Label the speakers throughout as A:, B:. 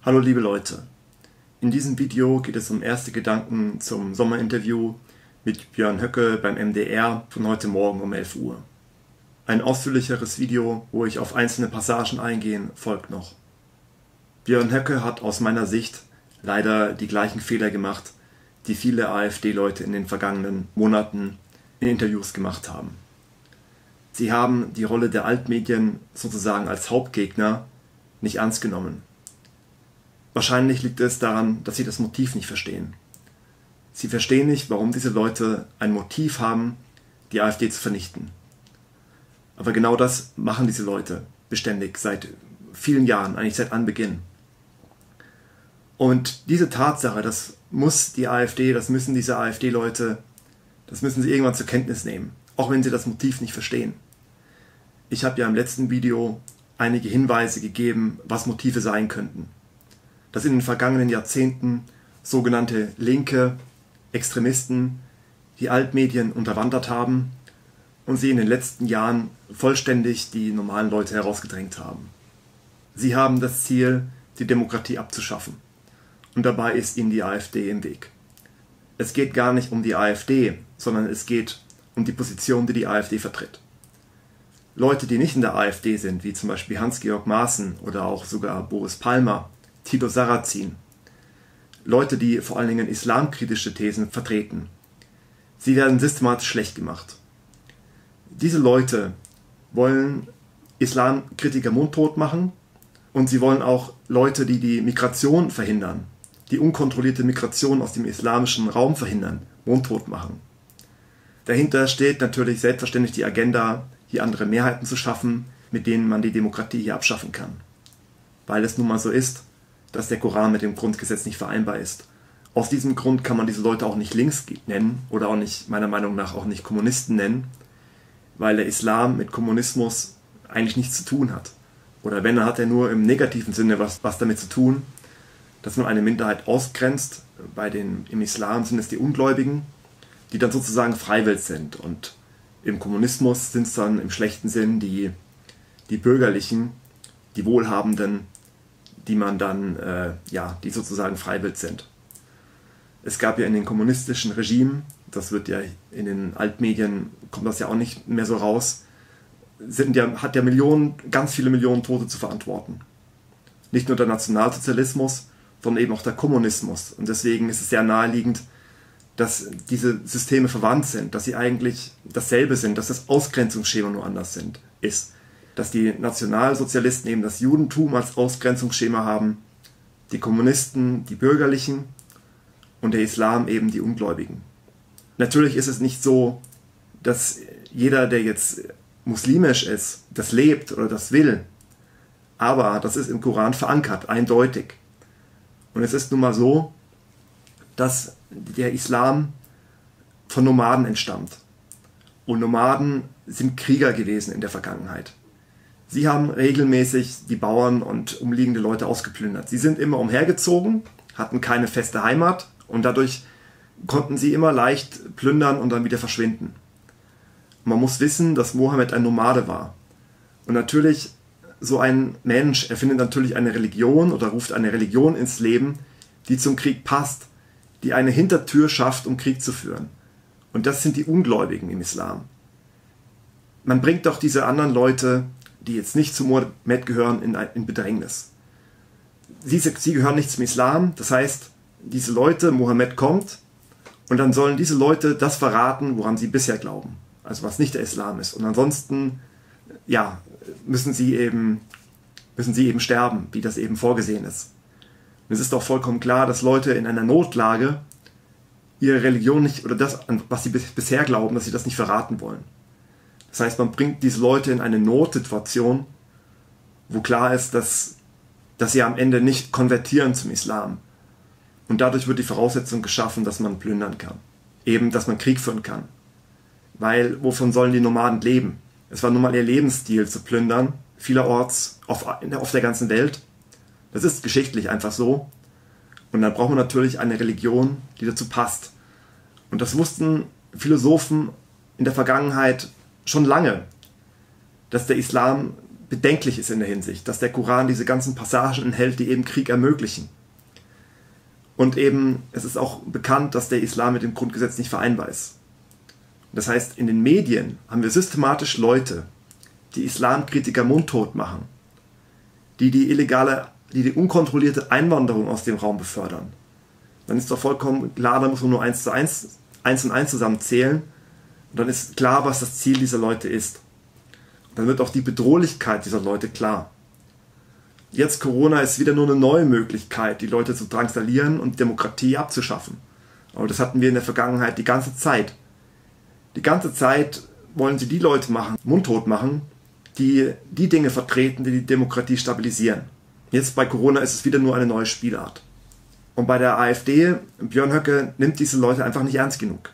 A: Hallo liebe Leute, in diesem Video geht es um erste Gedanken zum Sommerinterview mit Björn Höcke beim MDR von heute Morgen um 11 Uhr. Ein ausführlicheres Video, wo ich auf einzelne Passagen eingehe, folgt noch. Björn Höcke hat aus meiner Sicht leider die gleichen Fehler gemacht, die viele AfD-Leute in den vergangenen Monaten in Interviews gemacht haben. Sie haben die Rolle der Altmedien sozusagen als Hauptgegner nicht ernst genommen. Wahrscheinlich liegt es daran, dass sie das Motiv nicht verstehen. Sie verstehen nicht, warum diese Leute ein Motiv haben, die AfD zu vernichten. Aber genau das machen diese Leute beständig, seit vielen Jahren, eigentlich seit Anbeginn. Und diese Tatsache, das muss die AfD, das müssen diese AfD-Leute, das müssen sie irgendwann zur Kenntnis nehmen, auch wenn sie das Motiv nicht verstehen. Ich habe ja im letzten Video einige Hinweise gegeben, was Motive sein könnten. Dass in den vergangenen Jahrzehnten sogenannte linke Extremisten die Altmedien unterwandert haben und sie in den letzten Jahren vollständig die normalen Leute herausgedrängt haben. Sie haben das Ziel, die Demokratie abzuschaffen. Und dabei ist ihnen die AfD im Weg. Es geht gar nicht um die AfD, sondern es geht um die Position, die die AfD vertritt. Leute, die nicht in der AfD sind, wie zum Beispiel Hans-Georg Maaßen oder auch sogar Boris Palmer, Thilo Sarrazin, Leute, die vor allen Dingen islamkritische Thesen vertreten, sie werden systematisch schlecht gemacht. Diese Leute wollen Islamkritiker mundtot machen und sie wollen auch Leute, die die Migration verhindern, die unkontrollierte Migration aus dem islamischen Raum verhindern, mundtot machen. Dahinter steht natürlich selbstverständlich die Agenda, hier andere Mehrheiten zu schaffen, mit denen man die Demokratie hier abschaffen kann. Weil es nun mal so ist, dass der Koran mit dem Grundgesetz nicht vereinbar ist. Aus diesem Grund kann man diese Leute auch nicht links nennen oder auch nicht, meiner Meinung nach, auch nicht Kommunisten nennen, weil der Islam mit Kommunismus eigentlich nichts zu tun hat. Oder wenn, dann hat er nur im negativen Sinne was damit zu tun, dass man eine Minderheit ausgrenzt. Im Islam sind es die Ungläubigen, die dann sozusagen Freiwill sind. Und im Kommunismus sind es dann im schlechten Sinn die Bürgerlichen, die Wohlhabenden, die man dann, die sozusagen freiwillig sind. Es gab ja in den kommunistischen Regimen, das wird ja in den Altmedien, kommt das ja auch nicht mehr so raus, hat ja ganz viele Millionen Tote zu verantworten. Nicht nur der Nationalsozialismus, sondern eben auch der Kommunismus. Und deswegen ist es sehr naheliegend, dass diese Systeme verwandt sind, dass sie eigentlich dasselbe sind, dass das Ausgrenzungsschema nur anders ist. Dass die Nationalsozialisten eben das Judentum als Ausgrenzungsschema haben, die Kommunisten die Bürgerlichen und der Islam eben die Ungläubigen. Natürlich ist es nicht so, dass jeder, der jetzt muslimisch ist, das lebt oder das will, aber das ist im Koran verankert, eindeutig. Und es ist nun mal so, dass der Islam von Nomaden entstammt. Und Nomaden sind Krieger gewesen in der Vergangenheit. Sie haben regelmäßig die Bauern und umliegende Leute ausgeplündert. Sie sind immer umhergezogen, hatten keine feste Heimat und dadurch konnten sie immer leicht plündern und dann wieder verschwinden. Man muss wissen, dass Mohammed ein Nomade war. Und natürlich, so ein Mensch erfindet natürlich eine Religion oder ruft eine Religion ins Leben, die zum Krieg passt, die eine Hintertür schafft, um Krieg zu führen. Und das sind die Ungläubigen im Islam. Man bringt doch diese anderen Leute, die jetzt nicht zu Mohammed gehören, in Bedrängnis. Sie gehören nicht zum Islam, das heißt, diese Leute, Mohammed kommt, und dann sollen diese Leute das verraten, woran sie bisher glauben. Also was nicht der Islam ist. Und ansonsten, müssen sie eben sterben, wie das eben vorgesehen ist. Und es ist doch vollkommen klar, dass Leute in einer Notlage ihre Religion nicht, oder das, was sie bisher glauben, dass sie das nicht verraten wollen. Das heißt, man bringt diese Leute in eine Notsituation, wo klar ist, dass sie am Ende nicht konvertieren zum Islam. Und dadurch wird die Voraussetzung geschaffen, dass man plündern kann. Eben, dass man Krieg führen kann. Weil, wovon sollen die Nomaden leben? Es war nun mal ihr Lebensstil zu plündern, vielerorts auf der ganzen Welt. Das ist geschichtlich einfach so. Und dann braucht man natürlich eine Religion, die dazu passt. Und das wussten Philosophen in der Vergangenheit schon lange, dass der Islam bedenklich ist in der Hinsicht, dass der Koran diese ganzen Passagen enthält, die eben Krieg ermöglichen. Und eben, es ist auch bekannt, dass der Islam mit dem Grundgesetz nicht vereinbar ist. Das heißt, in den Medien haben wir systematisch Leute, die Islamkritiker mundtot machen, die die unkontrollierte Einwanderung aus dem Raum befördern. Dann ist doch vollkommen klar, da muss man nur eins und eins zusammenzählen und dann ist klar, was das Ziel dieser Leute ist. Und dann wird auch die Bedrohlichkeit dieser Leute klar. Jetzt Corona ist wieder nur eine neue Möglichkeit, die Leute zu drangsalieren und Demokratie abzuschaffen. Aber das hatten wir in der Vergangenheit die ganze Zeit. Die ganze Zeit wollen sie die Leute mundtot machen, die die Dinge vertreten, die die Demokratie stabilisieren. Jetzt bei Corona ist es wieder nur eine neue Spielart. Und bei der AfD, Björn Höcke nimmt diese Leute einfach nicht ernst genug.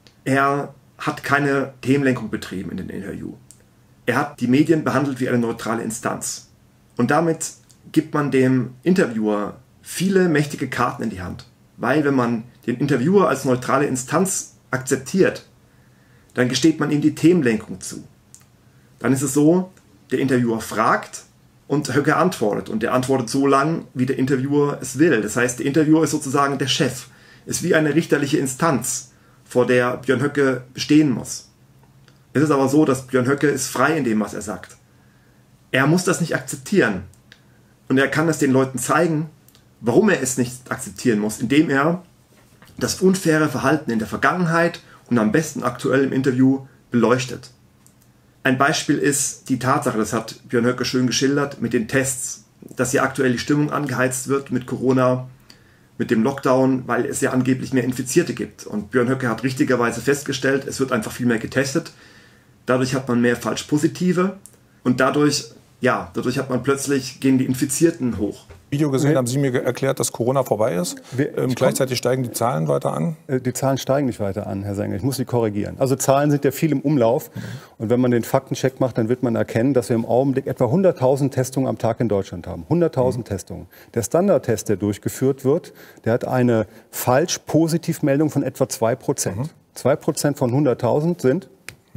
A: Er hat keine Themenlenkung betrieben in dem Interview. Er hat die Medien behandelt wie eine neutrale Instanz. Und damit gibt man dem Interviewer viele mächtige Karten in die Hand. Weil wenn man den Interviewer als neutrale Instanz akzeptiert, dann gesteht man ihm die Themenlenkung zu. Dann ist es so, der Interviewer fragt und Höcke antwortet. Und der antwortet so lang, wie der Interviewer es will. Das heißt, der Interviewer ist sozusagen der Chef. Ist wie eine richterliche Instanz, vor der Björn Höcke bestehen muss. Es ist aber so, dass Björn Höcke ist frei in dem, was er sagt. Er muss das nicht akzeptieren. Und er kann es den Leuten zeigen, warum er es nicht akzeptieren muss, indem er das unfaire Verhalten in der Vergangenheit und am besten aktuell im Interview beleuchtet. Ein Beispiel ist die Tatsache, das hat Björn Höcke schön geschildert, mit den Tests, dass hier aktuell die Stimmung angeheizt wird mit Corona, mit dem Lockdown, weil es ja angeblich mehr Infizierte gibt. Und Björn Höcke hat richtigerweise festgestellt, es wird einfach viel mehr getestet. Dadurch hat man mehr Falsch-Positive und dadurch hat man plötzlich, gehen die Infizierten hoch.
B: Video gesehen, haben Sie mir erklärt, dass Corona vorbei ist. Gleichzeitig steigen die Zahlen weiter an?
C: Die Zahlen steigen nicht weiter an, Herr Sänger. Ich muss Sie korrigieren. Also Zahlen sind ja viel im Umlauf. Und wenn man den Faktencheck macht, dann wird man erkennen, dass wir im Augenblick etwa 100.000 Testungen am Tag in Deutschland haben. 100.000 Testungen. Der Standardtest, der durchgeführt wird, der hat eine Falsch-Positivmeldung von etwa 2%. 2% von 100.000 sind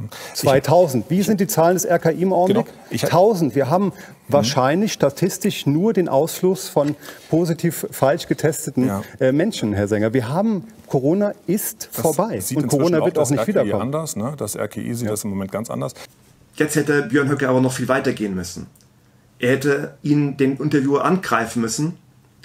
C: 2000. Wie sind die Zahlen des RKI im Augenblick? Genau. 1000. Wir haben wahrscheinlich statistisch nur den Ausfluss von positiv falsch getesteten Menschen, Herr Sänger. Wir haben, Corona ist vorbei. Und Corona wird auch nicht wiederkommen.
B: Anders, ne? Das RKI sieht das im Moment ganz anders.
A: Jetzt hätte Björn Höcke aber noch viel weiter gehen müssen. Er hätte den Interviewer angreifen müssen,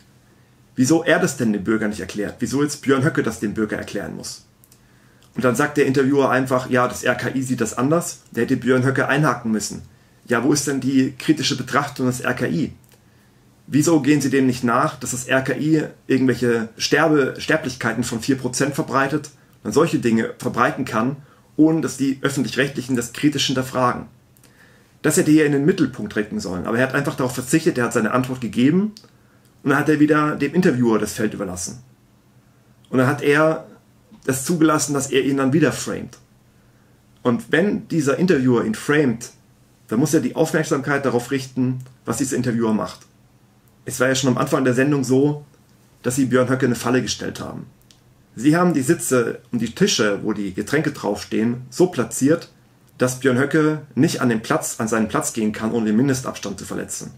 A: wieso er das denn den Bürgern nicht erklärt. Wieso jetzt Björn Höcke das dem Bürger erklären muss. Und dann sagt der Interviewer einfach, ja, das RKI sieht das anders. Der hätte Björn Höcke einhaken müssen. Ja, wo ist denn die kritische Betrachtung des RKI? Wieso gehen Sie dem nicht nach, dass das RKI irgendwelche Sterblichkeiten von 4% verbreitet und solche Dinge verbreiten kann, ohne dass die Öffentlich-Rechtlichen das kritisch hinterfragen? Das hätte er in den Mittelpunkt rücken sollen. Aber er hat einfach darauf verzichtet, er hat seine Antwort gegeben und dann hat er wieder dem Interviewer das Feld überlassen. Und dann hat er das zugelassen, dass er ihn dann wieder framet. Und wenn dieser Interviewer ihn framet, dann muss er die Aufmerksamkeit darauf richten, was dieser Interviewer macht. Es war ja schon am Anfang der Sendung so, dass sie Björn Höcke eine Falle gestellt haben. Sie haben die Sitze und die Tische, wo die Getränke draufstehen, so platziert, dass Björn Höcke nicht an seinen Platz gehen kann, ohne den Mindestabstand zu verletzen.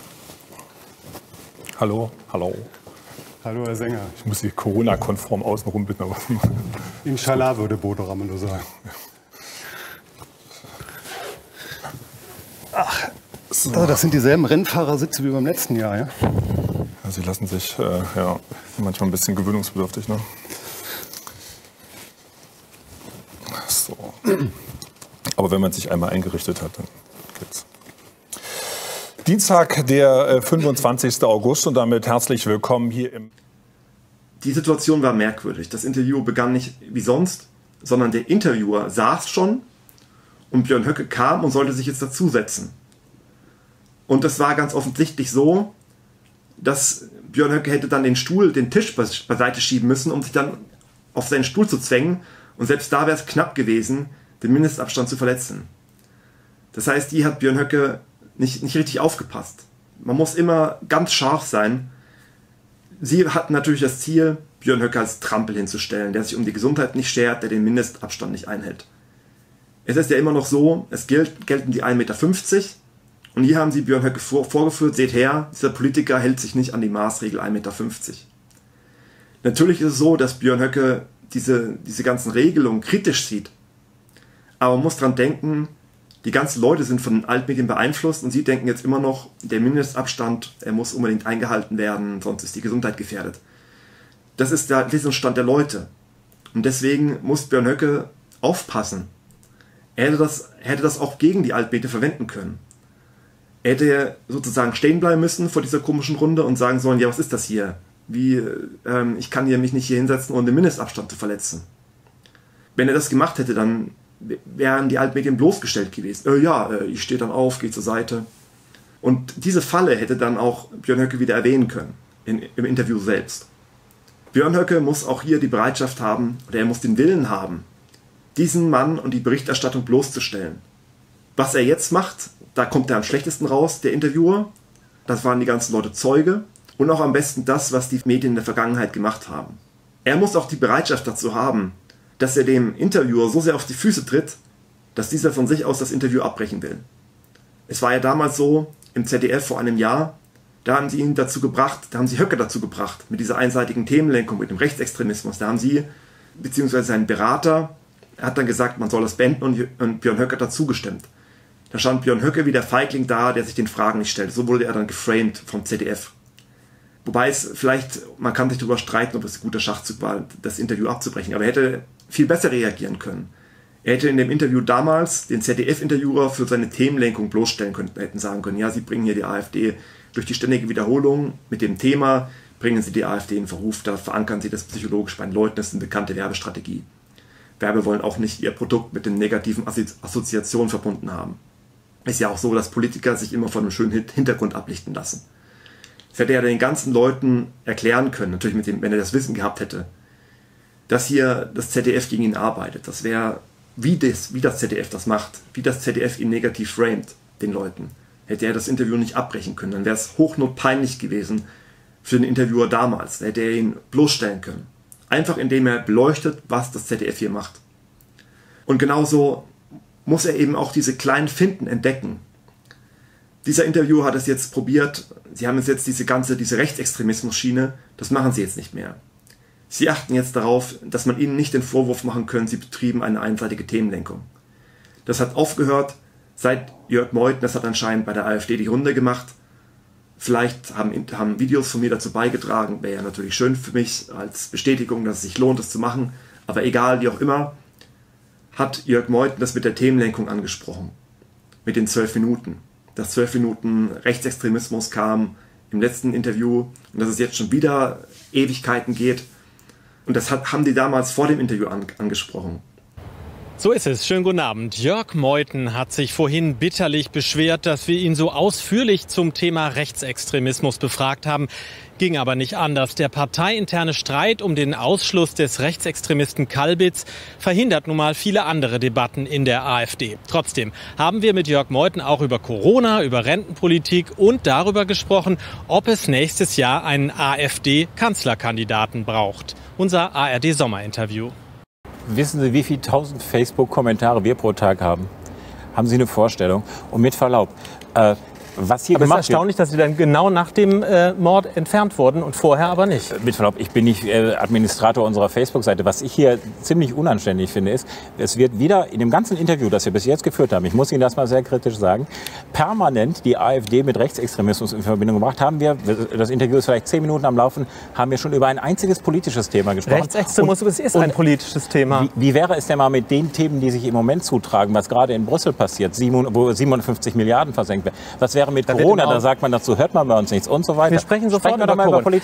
B: Hallo, hallo.
C: Hallo, Herr Sänger.
B: Ich muss Sie Corona-konform außenrum bitten. Aber
C: Inshallah, würde Bodo Ramelow sagen. Ach, so. Das sind dieselben Rennfahrersitze wie beim letzten Jahr, ja?
B: Ja, Sie lassen sich manchmal ein bisschen gewöhnungsbedürftig, ne? So. Aber wenn man sich einmal eingerichtet hat, dann geht's. Dienstag, der 25. August und damit herzlich willkommen hier im...
A: Die Situation war merkwürdig. Das Interview begann nicht wie sonst, sondern der Interviewer saß schon und Björn Höcke kam und sollte sich jetzt dazusetzen. Und das war ganz offensichtlich so, dass Björn Höcke hätte dann den Tisch beiseite schieben müssen, um sich dann auf seinen Stuhl zu zwängen. Und selbst da wäre es knapp gewesen, den Mindestabstand zu verletzen. Das heißt, hier hat Björn Höcke nicht richtig aufgepasst. Man muss immer ganz scharf sein. Sie hatten natürlich das Ziel, Björn Höcke als Trampel hinzustellen, der sich um die Gesundheit nicht schert, der den Mindestabstand nicht einhält. Es ist ja immer noch so, es gelten die 1,50 Meter Und hier haben sie Björn Höcke vorgeführt, seht her, dieser Politiker hält sich nicht an die Maßregel 1,50 Meter. Natürlich ist es so, dass Björn Höcke diese ganzen Regelungen kritisch sieht. Aber man muss dran denken, die ganzen Leute sind von den Altmedien beeinflusst und sie denken jetzt immer noch, der Mindestabstand, er muss unbedingt eingehalten werden, sonst ist die Gesundheit gefährdet. Das ist der Wissensstand der Leute. Und deswegen muss Björn Höcke aufpassen. Er hätte das auch gegen die Altmedien verwenden können. Er hätte sozusagen stehen bleiben müssen vor dieser komischen Runde und sagen sollen, ja, was ist das hier? Ich kann mich nicht hier hinsetzen, ohne den Mindestabstand zu verletzen. Wenn er das gemacht hätte, dann wären die Altmedien bloßgestellt gewesen. Ich stehe dann auf, gehe zur Seite. Und diese Falle hätte dann auch Björn Höcke wieder erwähnen können, im Interview selbst. Björn Höcke muss auch hier die Bereitschaft haben, oder er muss den Willen haben, diesen Mann und die Berichterstattung bloßzustellen. Was er jetzt macht, da kommt er am schlechtesten raus, der Interviewer. Das waren die ganzen Leute Zeuge. Und auch am besten das, was die Medien in der Vergangenheit gemacht haben. Er muss auch die Bereitschaft dazu haben, dass er dem Interviewer so sehr auf die Füße tritt, dass dieser von sich aus das Interview abbrechen will. Es war ja damals so, im ZDF vor einem Jahr, da haben sie Höcke dazu gebracht, mit dieser einseitigen Themenlenkung, mit dem Rechtsextremismus. Da haben sie, beziehungsweise sein Berater, hat dann gesagt, man soll das beenden und Björn Höcke hat dazu gestimmt. Da stand Björn Höcke wie der Feigling da, der sich den Fragen nicht stellt. So wurde er dann geframed vom ZDF. Wobei man kann sich darüber streiten, ob es ein guter Schachzug war, das Interview abzubrechen. Aber er hätte viel besser reagieren können. Er hätte in dem Interview damals den ZDF-Interviewer für seine Themenlenkung bloßstellen können, hätten sagen können, ja, Sie bringen hier die AfD durch die ständige Wiederholung mit dem Thema, bringen Sie die AfD in Verruf, da verankern Sie das psychologisch bei den Leuten, das ist eine bekannte Werbestrategie. Werbe wollen auch nicht ihr Produkt mit den negativen Assoziationen verbunden haben. Ist ja auch so, dass Politiker sich immer von einem schönen Hintergrund ablichten lassen. Das hätte er den ganzen Leuten erklären können, natürlich wenn er das Wissen gehabt hätte, dass hier das ZDF gegen ihn arbeitet. Das wäre, wie das ZDF das macht, wie das ZDF ihn negativ framet, den Leuten. Hätte er das Interview nicht abbrechen können, dann wäre es hochnotpeinlich gewesen für den Interviewer damals. Da hätte er ihn bloßstellen können. Einfach indem er beleuchtet, was das ZDF hier macht. Und genauso muss er eben auch diese kleinen Finten entdecken. Dieser Interviewer hat es jetzt probiert, sie haben jetzt diese Rechtsextremismus-Schiene, das machen sie jetzt nicht mehr. Sie achten jetzt darauf, dass man ihnen nicht den Vorwurf machen kann, sie betrieben eine einseitige Themenlenkung. Das hat aufgehört, seit Jörg Meuthen, das hat anscheinend bei der AfD die Runde gemacht. Vielleicht haben Videos von mir dazu beigetragen, wäre ja natürlich schön für mich als Bestätigung, dass es sich lohnt, das zu machen. Aber egal, wie auch immer, hat Jörg Meuthen das mit der Themenlenkung angesprochen. Mit den 12 Minuten. Dass 12 Minuten Rechtsextremismus kam im letzten Interview und dass es jetzt schon wieder Ewigkeiten geht. Und das haben die damals vor dem Interview angesprochen.
D: So ist es. Schönen guten Abend. Jörg Meuthen hat sich vorhin bitterlich beschwert, dass wir ihn so ausführlich zum Thema Rechtsextremismus befragt haben. Ging aber nicht anders. Der parteiinterne Streit um den Ausschluss des Rechtsextremisten Kalbitz verhindert nun mal viele andere Debatten in der AfD. Trotzdem haben wir mit Jörg Meuthen auch über Corona, über Rentenpolitik und darüber gesprochen, ob es nächstes Jahr einen AfD-Kanzlerkandidaten braucht. Unser ARD-Sommerinterview.
E: Wissen Sie, wie viele 1000 Facebook-Kommentare wir pro Tag haben? Haben Sie eine Vorstellung? Und mit Verlaub, was hier gemacht wird...
D: Aber es ist erstaunlich, dass Sie dann genau nach dem Mord entfernt wurden und vorher aber nicht.
E: Mit Verlaub, ich bin nicht Administrator unserer Facebook-Seite. Was ich hier ziemlich unanständig finde, ist, es wird wieder in dem ganzen Interview, das wir bis jetzt geführt haben, ich muss Ihnen das mal sehr kritisch sagen, permanent die AfD mit Rechtsextremismus in Verbindung gebracht. Das Interview ist vielleicht 10 Minuten am Laufen, haben wir schon über ein einziges politisches Thema gesprochen.
D: Rechtsextremismus ist ein politisches Thema.
E: Wie wäre es denn mal mit den Themen, die sich im Moment zutragen, was gerade in Brüssel passiert, wo 57 Milliarden versenkt werden? Was wäre mit Corona? Da sagt man dazu, hört man bei uns nichts und so weiter.
D: Wir sprechen sofort über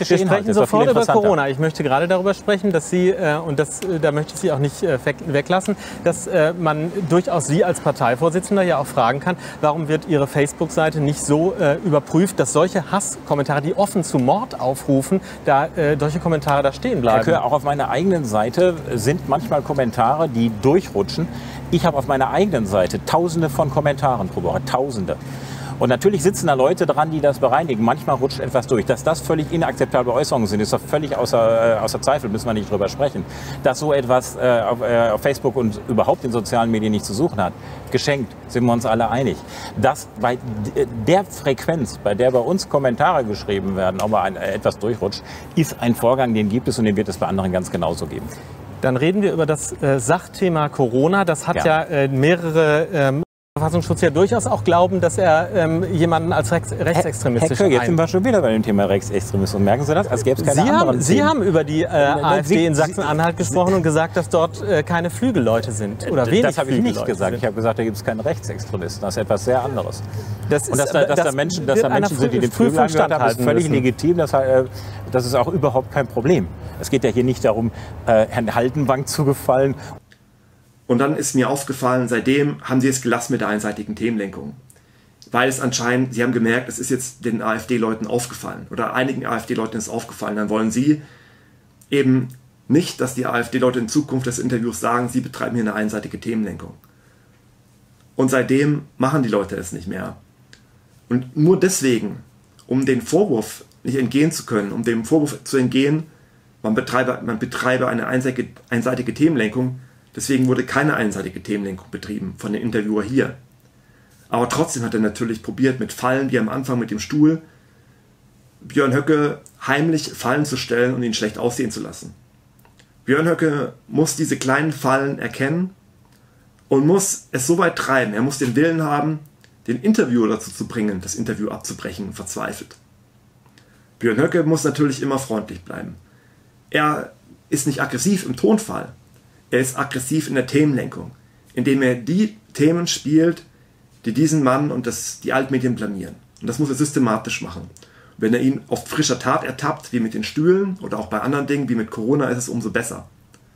D: Corona. Ich möchte gerade darüber sprechen, dass Sie, da möchte ich Sie auch nicht weglassen, dass man durchaus Sie als Parteivorsitzender ja auch fragen kann, warum wird Ihre Facebook-Seite nicht so überprüft, dass solche Hasskommentare, die offen zu Mord aufrufen, solche Kommentare da stehen bleiben.
E: Herr Köhr, auch auf meiner eigenen Seite sind manchmal Kommentare, die durchrutschen. Ich habe auf meiner eigenen Seite Tausende von Kommentaren pro Woche, Tausende. Und natürlich sitzen da Leute dran, die das bereinigen. Manchmal rutscht etwas durch. Dass das völlig inakzeptable Äußerungen sind, ist doch völlig außer Zweifel, müssen wir nicht drüber sprechen. Dass so etwas auf Facebook und überhaupt in sozialen Medien nicht zu suchen hat, geschenkt, sind wir uns alle einig. Dass bei der Frequenz, bei der bei uns Kommentare geschrieben werden, ob etwas durchrutscht, ist ein Vorgang, den gibt es und den wird es bei anderen ganz genauso geben.
D: Dann reden wir über das Sachthema Corona. Das hat ja mehrere Verfassungsschutz ja durchaus auch glauben, dass er jemanden als rechtsextremistisch
E: jetzt sind wir schon wieder bei dem Thema Rechtsextremismus. Merken Sie das? Als gäbe es keine anderen
D: Sie haben über die AfD in Sachsen-Anhalt gesprochen und gesagt, dass dort keine Flügelleute sind. Oder wenig.
E: Das habe ich nicht gesagt. Ich habe gesagt, da gibt es keinen Rechtsextremisten. Das ist etwas sehr anderes. Dass da Menschen sind, die den Flügel angehört haben, ist völlig legitim. Das ist auch überhaupt kein Problem. Es geht ja hier nicht darum, Herrn Haldenwang zu gefallen.
A: Und dann ist mir aufgefallen, seitdem haben sie es gelassen mit der einseitigen Themenlenkung. Weil es anscheinend, sie haben gemerkt, es ist jetzt den AfD-Leuten aufgefallen. Oder einigen AfD-Leuten ist aufgefallen. Dann wollen sie eben nicht, dass die AfD-Leute in Zukunft des Interviews sagen, sie betreiben hier eine einseitige Themenlenkung. Und seitdem machen die Leute es nicht mehr. Und nur deswegen, um den Vorwurf nicht entgehen zu können, um dem Vorwurf zu entgehen, man betreibe eine einseitige Themenlenkung, deswegen wurde keine einseitige Themenlenkung betrieben von dem Interviewer hier. Aber trotzdem hat er natürlich probiert, mit Fallen, wie am Anfang mit dem Stuhl, Björn Höcke heimlich Fallen zu stellen und ihn schlecht aussehen zu lassen. Björn Höcke muss diese kleinen Fallen erkennen und muss es so weit treiben. Er muss den Willen haben, den Interviewer dazu zu bringen, das Interview abzubrechen, verzweifelt. Björn Höcke muss natürlich immer freundlich bleiben. Er ist nicht aggressiv im Tonfall. Er ist aggressiv in der Themenlenkung, indem er die Themen spielt, die diesen Mann und die Altmedien blamieren. Und das muss er systematisch machen. Und wenn er ihn auf frischer Tat ertappt, wie mit den Stühlen oder auch bei anderen Dingen, wie mit Corona, ist es umso besser.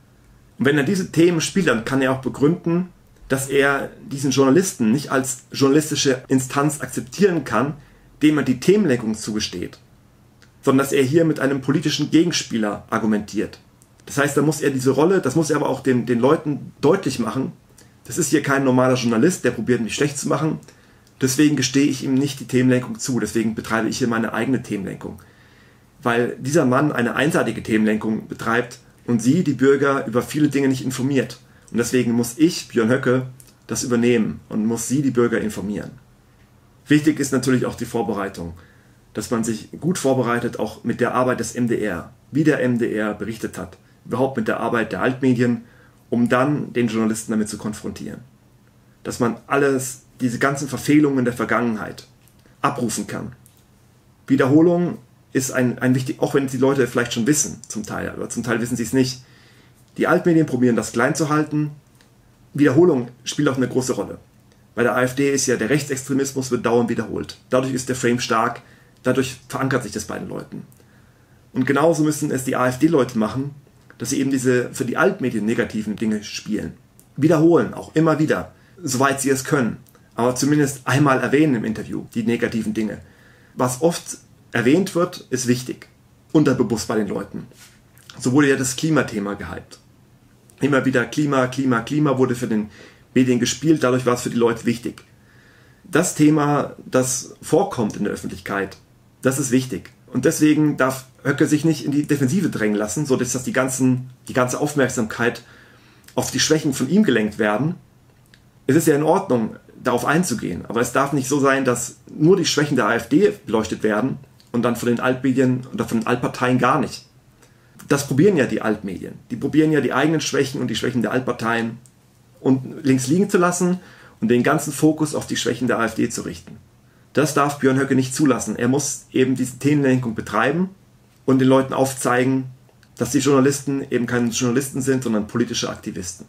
A: Und wenn er diese Themen spielt, dann kann er auch begründen, dass er diesen Journalisten nicht als journalistische Instanz akzeptieren kann, dem er die Themenlenkung zugesteht, sondern dass er hier mit einem politischen Gegenspieler argumentiert. Das heißt, da muss er diese Rolle, das muss er aber auch den Leuten deutlich machen, das ist hier kein normaler Journalist, der probiert mich schlecht zu machen, deswegen gestehe ich ihm nicht die Themenlenkung zu, deswegen betreibe ich hier meine eigene Themenlenkung. Weil dieser Mann eine einseitige Themenlenkung betreibt und sie, die Bürger, über viele Dinge nicht informiert. Und deswegen muss ich, Björn Höcke, das übernehmen und muss sie, die Bürger, informieren. Wichtig ist natürlich auch die Vorbereitung, dass man sich gut vorbereitet, auch mit der Arbeit des MDR, wie der MDR berichtet hat, überhaupt mit der Arbeit der Altmedien, um dann den Journalisten damit zu konfrontieren. Dass man diese ganzen Verfehlungen der Vergangenheit abrufen kann. Wiederholung ist ein wichtig, auch wenn die Leute vielleicht schon wissen, zum Teil, aber zum Teil wissen sie es nicht. Die Altmedien probieren das klein zu halten. Wiederholung spielt auch eine große Rolle. Bei der AfD ist ja der Rechtsextremismus wird dauernd wiederholt. Dadurch ist der Frame stark, dadurch verankert sich das bei den Leuten. Und genauso müssen es die AfD-Leute machen, dass sie eben diese für die Altmedien negativen Dinge spielen. Wiederholen, auch immer wieder, soweit sie es können. Aber zumindest einmal erwähnen im Interview, die negativen Dinge. Was oft erwähnt wird, ist wichtig. Unterbewusst bei den Leuten. So wurde ja das Klimathema gehypt. Immer wieder Klima wurde für den Medien gespielt, dadurch war es für die Leute wichtig. Das Thema, das vorkommt in der Öffentlichkeit, das ist wichtig. Und deswegen darf Höcke sich nicht in die Defensive drängen lassen, sodass die ganze Aufmerksamkeit auf die Schwächen von ihm gelenkt werden. Es ist ja in Ordnung, darauf einzugehen, aber es darf nicht so sein, dass nur die Schwächen der AfD beleuchtet werden und dann von den Altmedien oder von den Altparteien gar nicht. Das probieren ja die Altmedien. Die probieren ja die eigenen Schwächen und die Schwächen der Altparteien links liegen zu lassen und den ganzen Fokus auf die Schwächen der AfD zu richten. Das darf Björn Höcke nicht zulassen. Er muss eben diese Themenlenkung betreiben und den Leuten aufzeigen, dass die Journalisten eben keine Journalisten sind, sondern politische Aktivisten.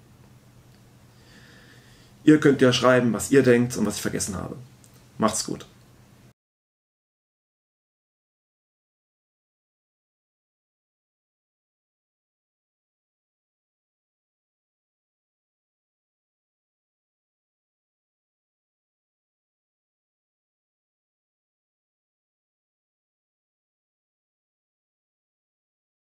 A: Ihr könnt ja schreiben, was ihr denkt und was ich vergessen habe. Macht's gut.